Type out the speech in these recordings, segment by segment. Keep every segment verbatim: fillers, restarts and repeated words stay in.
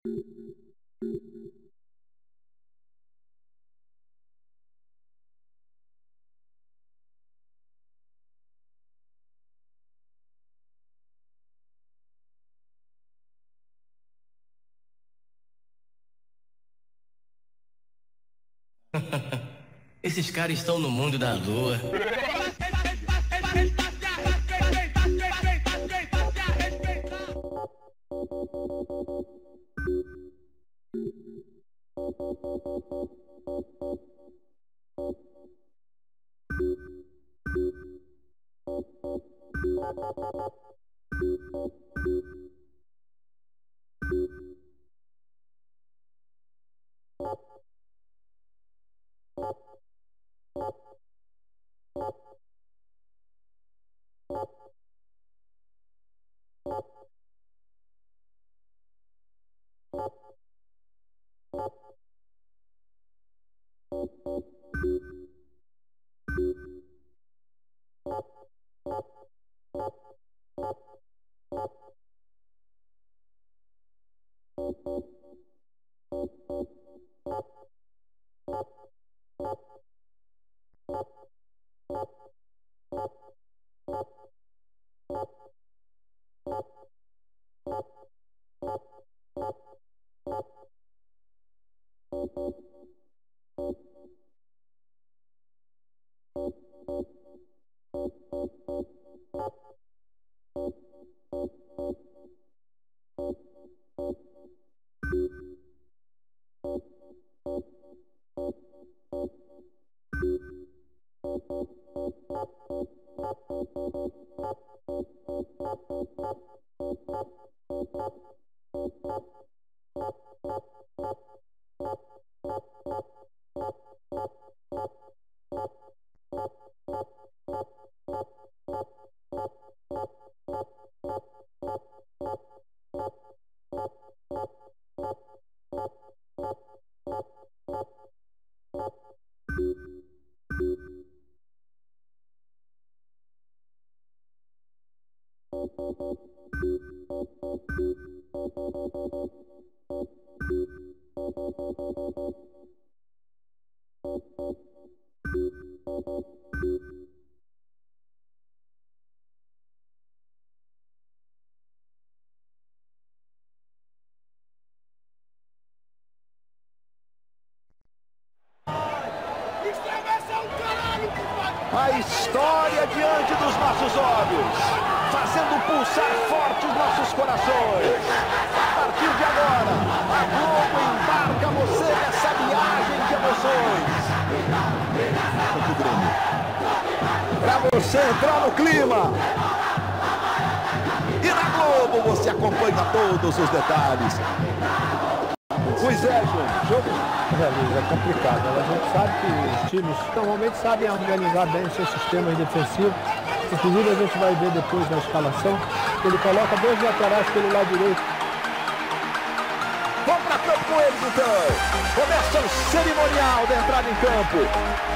Esses caras estão no mundo da lua. A história diante dos nossos olhos, fazendo pulsar forte os nossos corações. A partir de agora, a Globo embarca você nessa viagem de emoções. Muito grande. Para você entrar no clima. E na Globo você acompanha todos os detalhes. Pois é, João. Jogo é complicado. A gente sabe que os times normalmente sabem organizar bem os seus sistemas defensivos. Inclusive a gente vai ver depois na escalação que ele coloca dois laterais pelo lado direito. Vamos para campo com eles então. Começa o cerimonial da entrada em campo.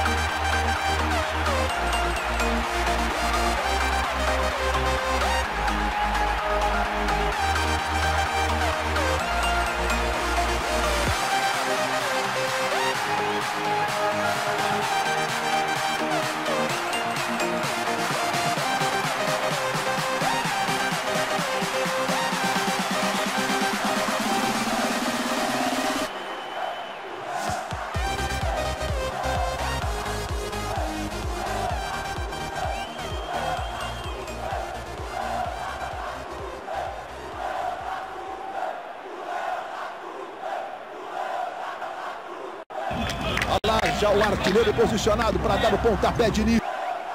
Já o artilheiro posicionado para dar o pontapé de início.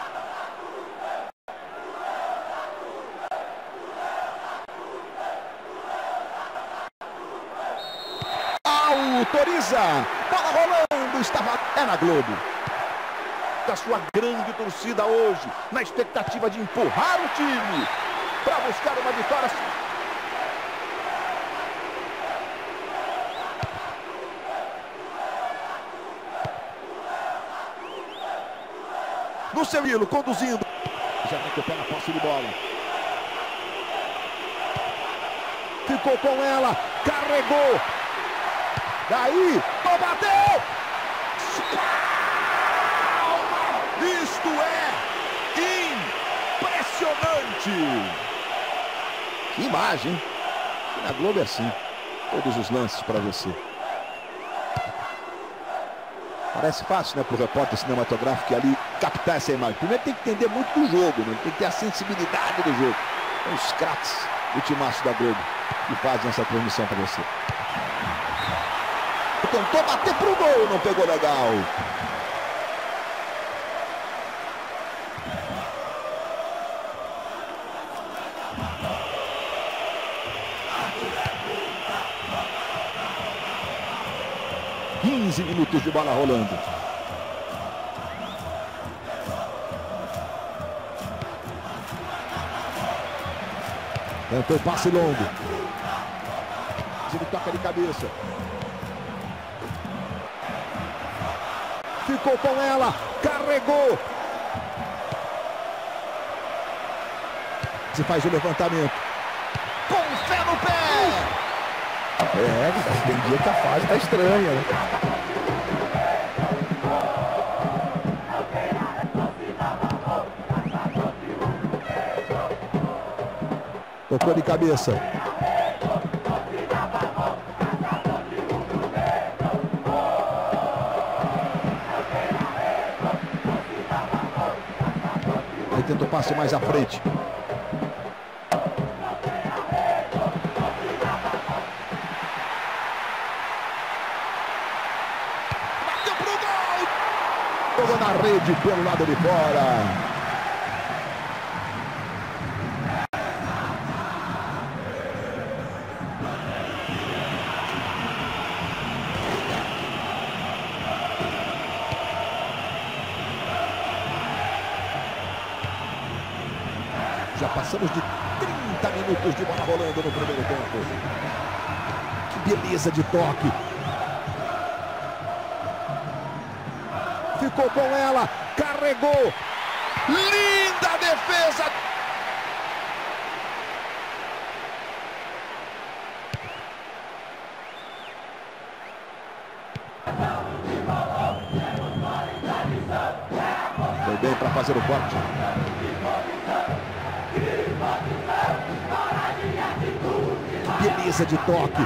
Autoriza. Bola rolando. Estava é na Globo. Da sua grande torcida hoje, na expectativa de empurrar o time para buscar uma vitória. No seu hilo, conduzindo. Já recupera a posse de bola. Ficou com ela. carregou. Daí, tô bateu. Isto é impressionante. Que imagem, hein? Na Globo é assim. Todos os lances para você. Parece fácil, né, para o repórter cinematográfico ali captar essa imagem. Primeiro tem que entender muito do jogo, né? Tem que ter a sensibilidade do jogo. São os craques, o timaço da Globo, que fazem essa transmissão para você. Tentou bater pro gol, não pegou legal. quinze minutos de bola rolando. Tentou passe longo. Ele toca de cabeça. Ficou com ela. Carregou. Se faz o levantamento. Com fé no pé. É, tem dia que a fase tá estranha, né? Tocou de cabeça. Aí tenta o passe mais à frente. Bateu pro gol! Jogou na rede pelo lado de fora. Já passamos de trinta minutos de bola rolando no primeiro tempo. Que beleza de toque. Ficou com ela. Carregou. Linda defesa. Foi bem para fazer o corte. Beleza de toque.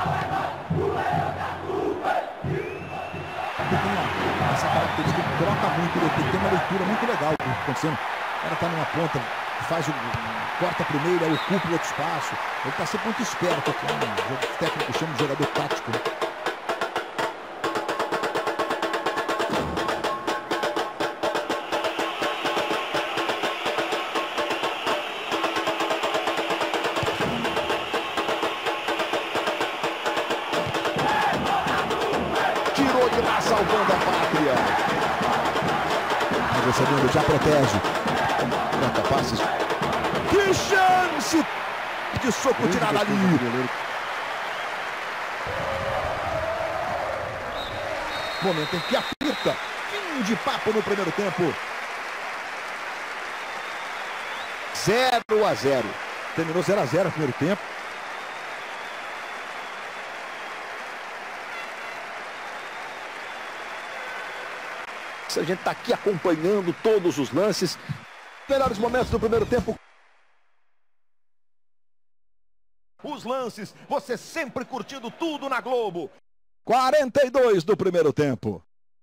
Essa característica troca muito, ele tem uma leitura muito legal acontecendo. O cara tá numa ponta, faz o corta primeiro, aí ocupa o outro espaço. Ele tá sempre muito esperto aqui, um jogo técnico chama de jogador tático. Tirou de lá, salvando a pátria. Mas recebendo, já protege. Troca passes. Que chance de soco tirado ali. Momento em que apita. Fim de papo no primeiro tempo. zero a zero. Terminou zero a zero no primeiro tempo. A gente está aqui acompanhando todos os lances. Melhores momentos do primeiro tempo. Os lances, você sempre curtindo tudo na Globo. quarenta e dois do primeiro tempo.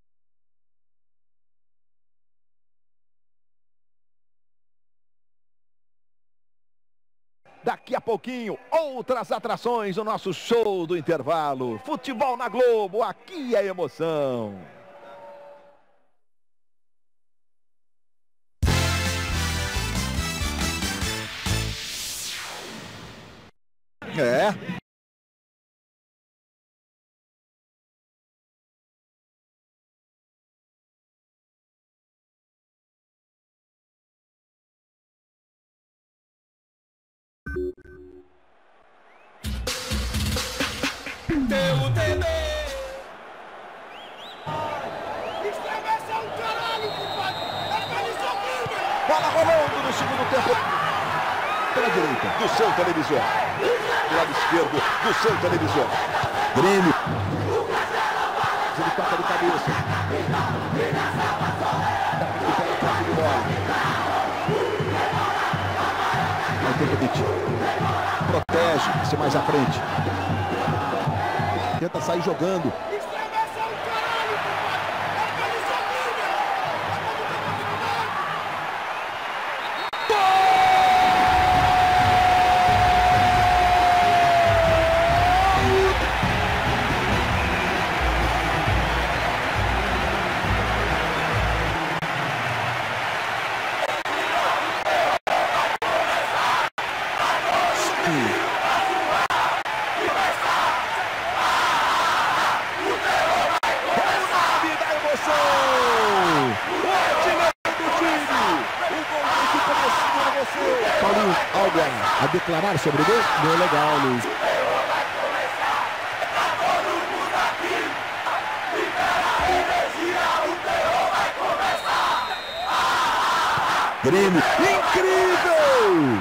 Daqui a pouquinho, outras atrações no nosso show do intervalo. Futebol na Globo, aqui é emoção. É. Teu T V. Estremece é um caralho, compadre. É pra eles ouvirem. Bola rolando no segundo tempo. Pela direita do seu televisor. Do lado esquerdo do seu televisor. Grêmio. Ele toca de cabeça. Recupera a posse de bola. Vai ter que pedir. Protege, se mais à frente. Tenta sair jogando. Paulinho, algo a declarar sobre o gol? Gol legal, Luiz. Grêmio, incrível!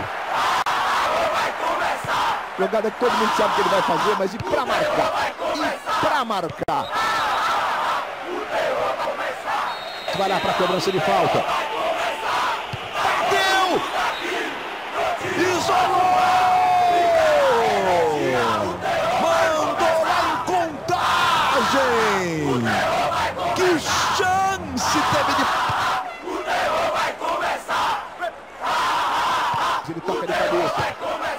Jogada que todo mundo sabe que ele vai fazer, mas e pra marcar? E pra marcar? Vai lá pra cobrança de falta. Bateu! Isolou! Mandou lá em contagem! Que chance teve de... Ele toca de cabeça.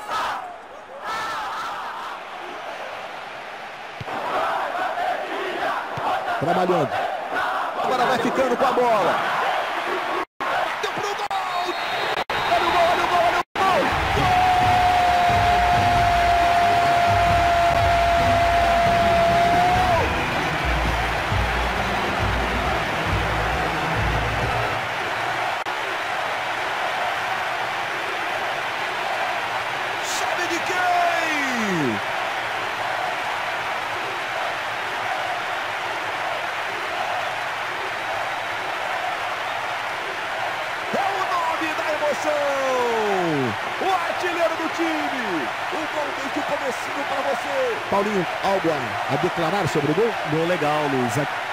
Trabalhando. Agora vai ficando com a bola. Deu pro gol! Olha o gol, olha o gol, olha o gol! Sabe de quem? O artilheiro do time. O gol desde o comecinho para você. Paulinho, algo a, a declarar sobre o gol? Gol legal, Luiz.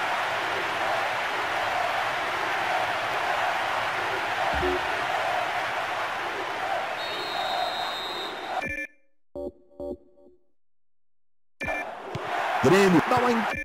Grêmio, dá uma... In...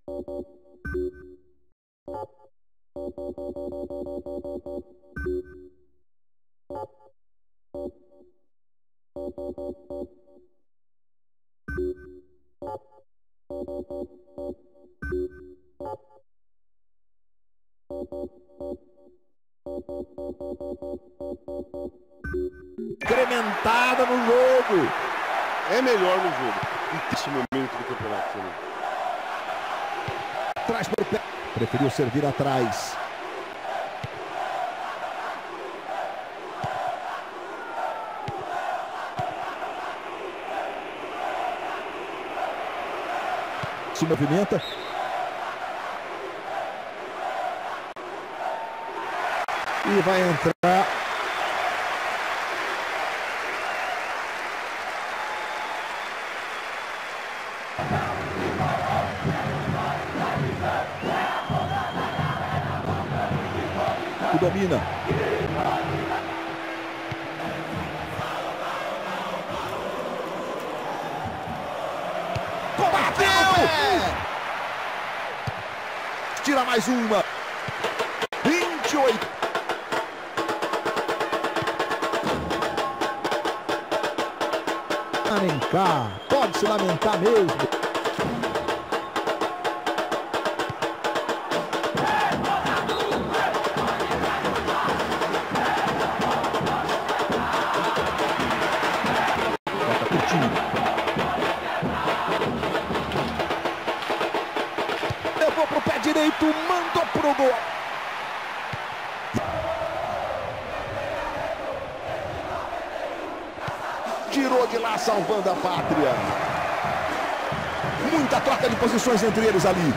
Incrementada no jogo. É melhor no jogo. Nesse momento do campeonato. Né? Traz para o pé. Preferiu servir atrás. Se movimenta. E vai entrar. O domina. Tira mais uma. vinte e oito. Lamentar. Pode se lamentar mesmo. Toca curtinho. Levou pro pé direito, mandou pro gol. Tirou de lá, salvando a pátria. Muita troca de posições entre eles ali.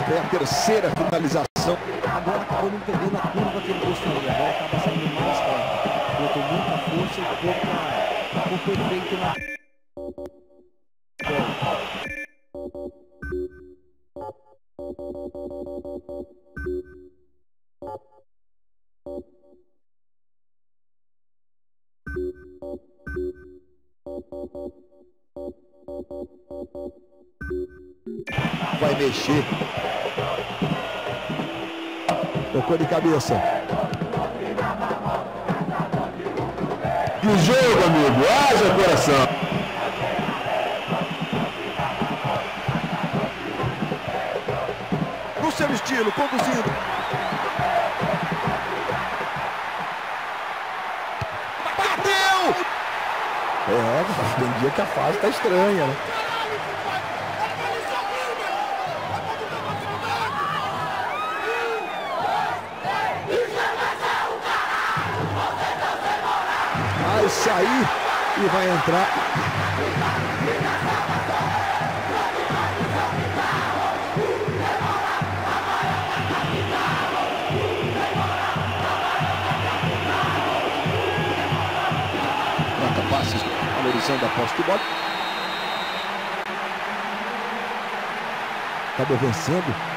Foi a terceira finalização. Agora acabou não pegando a curva que ele gostaria. Agora acaba saindo mais perto. Botou muita força e pouca, pouco efeito na... Vai mexer. Tocou de cabeça. Que jogo, amigo. Haja coração. No seu estilo, conduzindo. Bateu! É, tem dia que a fase tá estranha, né? Vai sair e vai entrar. Troca passes, valorizando a posse de bola. Acabou vencendo.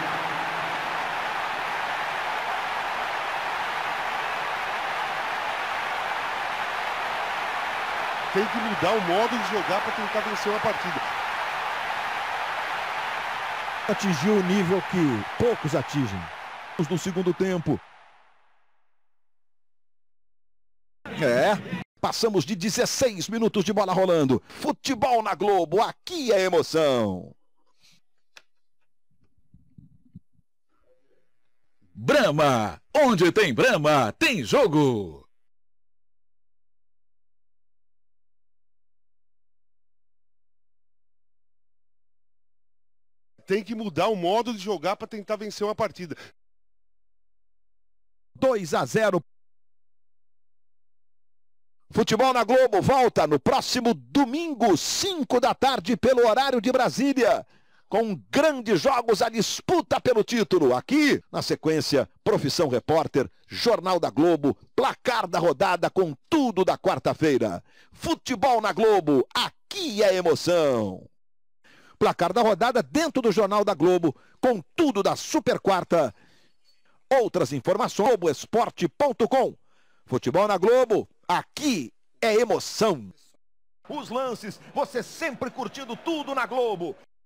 Tem que mudar o modo de jogar para tentar vencer uma partida. Atingiu o nível que poucos atingem. No segundo tempo. É, passamos de dezesseis minutos de bola rolando. Futebol na Globo, aqui é emoção. Brahma, onde tem Brahma, tem jogo. Tem que mudar o modo de jogar para tentar vencer uma partida. dois a zero. Futebol na Globo volta no próximo domingo, cinco da tarde, pelo horário de Brasília. Com grandes jogos, a disputa pelo título. Aqui, na sequência, Profissão Repórter, Jornal da Globo, placar da rodada com tudo da quarta-feira. Futebol na Globo, aqui é emoção. Placar da rodada dentro do Jornal da Globo, com tudo da Super Quarta. Outras informações, globo esporte ponto com. Futebol na Globo, aqui é emoção. Os lances, você sempre curtindo tudo na Globo.